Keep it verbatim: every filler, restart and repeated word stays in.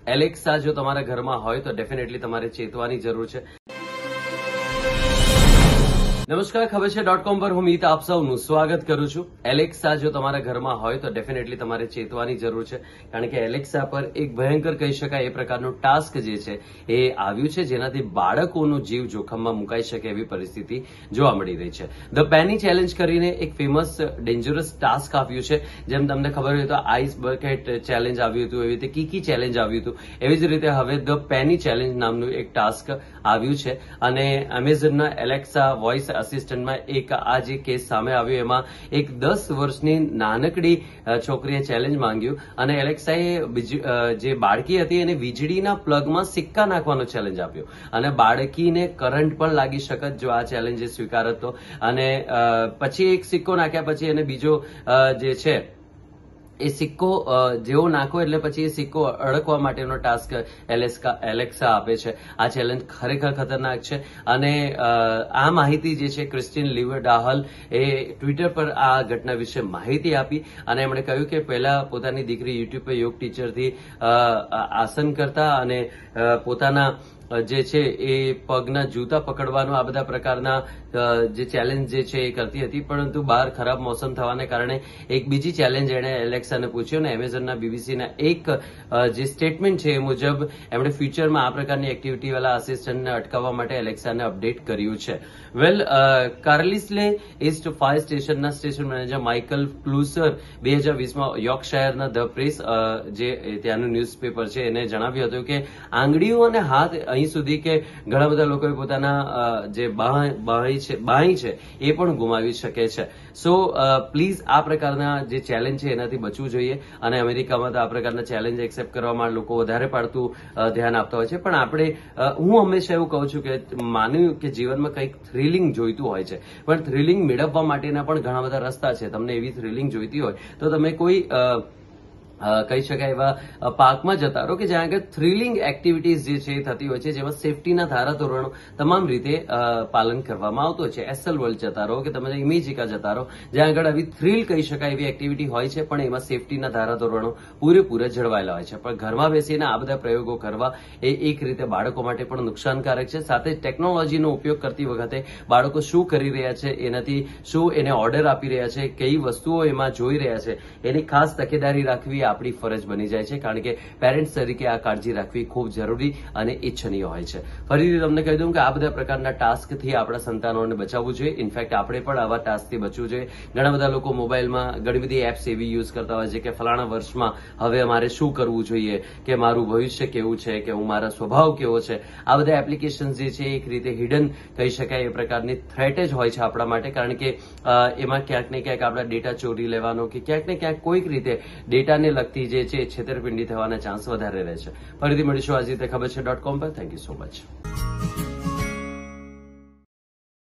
Alexa જો તમારા ઘરમાં હોય તો ડેફિનેટલી તમારે ચેતવાની જરૂર છે. નમસ્કાર, ખબર છે ડોટ કોમ પર હું મીત આપ સૌનું સ્વાગત કરું છું. એલેક્સા જો તમારા ઘરમાં હોય તો ડેફિનેટલી તમારે ચેતવાની જરૂર છે, કારણ કે એલેક્સા પર એક ભયંકર કહી શકાય એ પ્રકારનું ટાસ્ક જે છે એ આવ્યું છે, જેનાથી બાળકોનો જીવ જોખમમાં મુકાઈ શકે એવી પરિસ્થિતિ જોવા મળી રહી છે. ધ પેની ચેલેન્જ કરીને એક ફેમસ ડેન્જરસ ટાસ્ક આવ્યું છે. જેમ તમને ખબર હોય તો આઈસ બકેટ ચેલેન્જ આવ્યું હતું, એવી રીતે કીકી ચેલેન્જ આવ્યું હતું, એવી જ રીતે હવે ધ પેની ચેલેન્જ નામનું એક ટાસ્ક આવ્યું છે. અને એમેઝોનના એલેક્સા વોઇસ અસિસ્ટન્ટમાં એક આ જે કેસ સામે આવ્યો, એમાં એક દસ વર્ષની નાનકડી છોકરીએ ચેલેન્જ માંગ્યું અને એલેક્સાએ જે બાળકી હતી એને વીજળીના પ્લગમાં સિક્કા નાખવાનો ચેલેન્જ આપ્યો અને બાળકીને કરંટ પણ લાગી શકત જો આ ચેલેન્જ સ્વીકારત તો. અને પછી એક સિક્કો નાખ્યા પછી એને બીજો જે છે એ સિક્કો જેવો નાખો એટલે પછી એ સિક્કો અડકવા માટેનો ટાસ્ક એલેક્સા આપે છે. આ ચેલેન્જ ખરેખર ખતરનાક છે. અને આ માહિતી જે છે ક્રિસ્ટિન લીવડાહલ એ ટ્વિટર પર આ ઘટના વિશે માહિતી આપી અને એમણે કહ્યું કે પહેલા પોતાની દીકરી યુટ્યુબ પર યોગ ટીચરથી આસન કરતા અને પોતાના જે છે એ પગના જૂતા પકડવાનો આ બધા પ્રકારના જે ચેલેન્જ જે છે એ કરતી હતી, પરંતુ બહાર ખરાબ મોસમ થવાને કારણે એક બીજી ચેલેન્જ એણે એલેક્સાને પૂછ્યો અને એમેઝોનના બીબીસીના એક જે સ્ટેટમેન્ટ છે એ મુજબ એમણે ફ્યુચરમાં આ પ્રકારની એક્ટિવિટીવાળા આસિસ્ટન્ટને અટકાવવા માટે એલેક્સાને અપડેટ કર્યું છે. વેલ, કાર્લિસ્લે ઇસ્ટ ફાયર સ્ટેશનના સ્ટેશન મેનેજર માઇકલ પ્લુસર બે હજાર વીસમાં યોર્કશાયરના ધ પ્રેસ જે ત્યાંનું ન્યૂઝપેપર છે એને જણાવ્યું હતું કે આંગળીઓ અને હાથ અહીં સુધી કે ઘણા બધા લોકોએ પોતાના જે બાહી છે બાહી છે એ પણ ગુમાવી શકે છે. સો પ્લીઝ આ પ્રકારના જે ચેલેન્જ છે એનાથી બચવું જોઈએ. અને અમેરિકામાં તો આ પ્રકારના ચેલેન્જ એક્સેપ્ટ કરવામાં લોકો વધારે પડતું ધ્યાન આપતા હોય છે, પણ આપણે હું હંમેશા એવું કહું છું કે માન્યું કે જીવનમાં કંઈક થ્રિલિંગ જોઈતું હોય છે, પણ થ્રિલિંગ મેળવવા માટેના પણ ઘણા બધા રસ્તા છે. તમને એવી થ્રિલિંગ જોઈતી હોય તો તમે કોઈ કહી શકાય એવા પાર્કમાં જતા રહો કે જ્યાં આગળ થ્રિલિંગ એક્ટિવિટીઝ જે છે એ થતી હોય છે, જેમાં સેફટીના ધારાધોરણો તમામ રીતે પાલન કરવામાં આવતું હોય છે. એસએલ વર્લ્ડ જતા રહો કે તમે ઇમેજિકા જતા રહો, જ્યાં આગળ આવી થ્રિલ કહી શકાય એવી એક્ટિવિટી હોય છે, પણ એમાં સેફટીના ધારાધોરણો પૂરેપૂરા જળવાયેલા હોય છે. પણ ઘરમાં બેસીને આ બધા પ્રયોગો કરવા એ એક રીતે બાળકો માટે પણ નુકસાનકારક છે. સાથે ટેકનોલોજીનો ઉપયોગ કરતી વખતે બાળકો શું કરી રહ્યા છે, એનાથી શું એને ઓર્ડર આપી રહ્યા છે, કઈ વસ્તુઓ એમાં જોઈ રહ્યા છે, એની ખાસ તકેદારી રાખવી આપણી ફરજ બની જાય છે, કારણ કે પેરેન્ટ્સ તરીકે આ કાળજી રાખવી ખૂબ જરૂરી અને ઇચ્છનીય હોય છે. ફરીથી તમને કહી દઉં કે આ બધા પ્રકારના ટાસ્કથી આપણા સંતાનોને બચાવવું જોઈએ. ઇનફેક્ટ આપણે પણ આવા ટાસ્કથી બચવું જોઈએ. ઘણા બધા લોકો મોબાઈલમાં ઘણી બધી એપ્સ એવી યુઝ કરતા હોય છે કે ફલાણા વર્ષમાં હવે મારે શું કરવું જોઈએ, કે મારું ભવિષ્ય કેવું છે, કે હું મારા સ્વભાવ કેવો છે. આ બધા એપ્લિકેશન જે છે એક રીતે હિડન કહી શકાય એ પ્રકારની થ્રેટ જ હોય છે આપણા માટે, કારણ કે એમાં ક્યાંક ને ક્યાંક આપણા ડેટા ચોરી લેવાનો કે ક્યાંક ને ક્યાંક કોઈક રીતે ડેટાને લગતી જે છે છેતરપિંડી થવાના ચાન્સ વધારે રહે છે. ફરીથી મળીશું આજે રીતે ખબર છે ડોટ કોમ પર. Thank you so much.